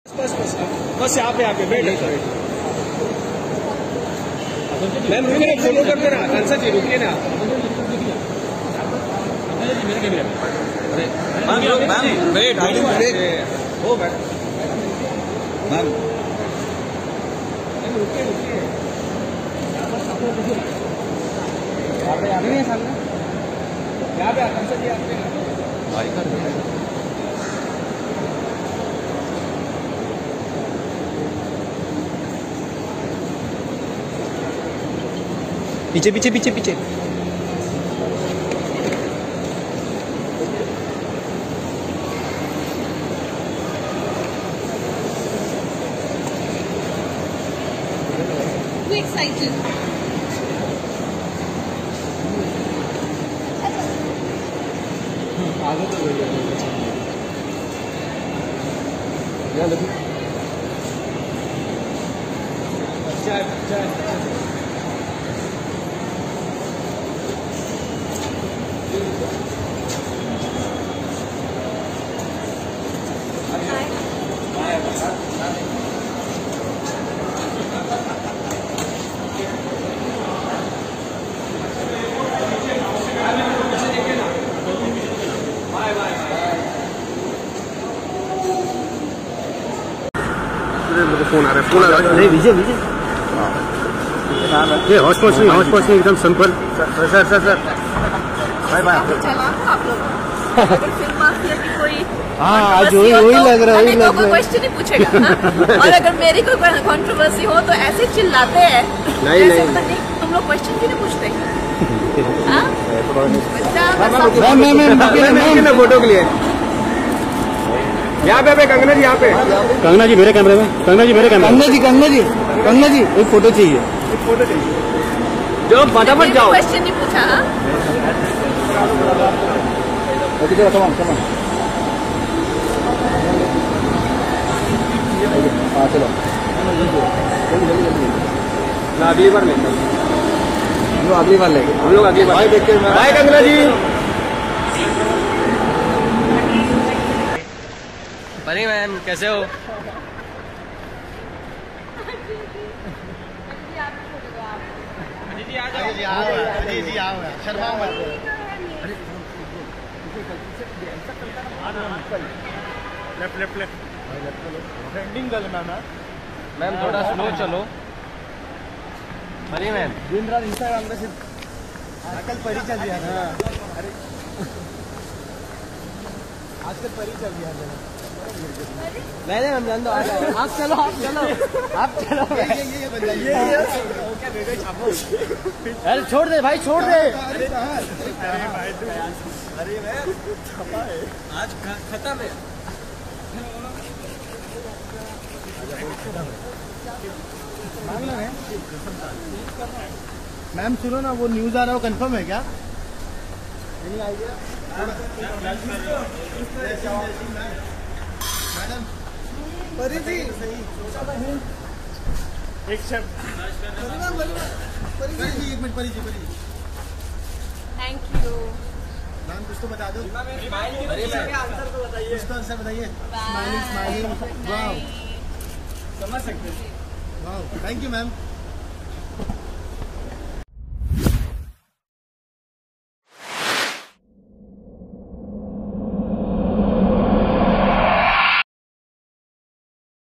बस यहाँ पे वेट। मैम रुकिए ना, फोटो करते ना। आकांक्षा जी रुकिए ना। मैम वेट हो मैम रुकिए यहाँ पे सामने यहाँ पे आकांक्षा जी आपके भाई कर पीछे पीछे पीछे पीछे। Excited. आगे तो अच्छा फोन आ रहा है। नहीं विजय ये हॉस्पॉट नहीं एकदम सिंपल। Sir bye bye. आप लोग अगर फिल्म माफिया की कोई आज वही लग रहा है। कोई क्वेश्चन नहीं पूछेगा और अगर मेरी कोई कंट्रोवर्सी हो तो ऐसे चिल्लाते हैं। नहीं तुम लोग क्वेश्चन क्यों नहीं पूछते? मैं फोटो के लिए यहाँ पे कंगना जी, यहाँ पे कंगना जी मेरे कैमरे में। कंगना जी एक फोटो चाहिए। जो फटाफट जाओ। क्वेश्चन नहीं पूछा। चलो अगली बार लेंगे। हम लोग अगली बार देखते हैं। Bye Kangana ji. Bunny ma'am कैसे हो? जी आओ Sharma left trending girl ma'am थोड़ा स्लो चलो। बनी मैम दिन रात इंस्टाग्राम पे सिर्फ आजकल परी चल रही है। अरे आजकल परी चल रही है। नहीं हम जान दो। आप चलो अरे छोड़ दे भाई छोड़ दे। अरे भाई अरे आज खत्म है। मैम सुनो ना, वो न्यूज आ रहा है, वो कंफर्म है क्या? नहीं आइडिया मैडम परी जी एक शब्द। परी जी एक मिनट। परी जी थैंक यू मैम कुछ तो बता दो। आंसर तो बताइए। कुछ तो आंसर बताइए। स्माइलिंग वाह समझ सकते हैं। वाह थैंक यू मैम।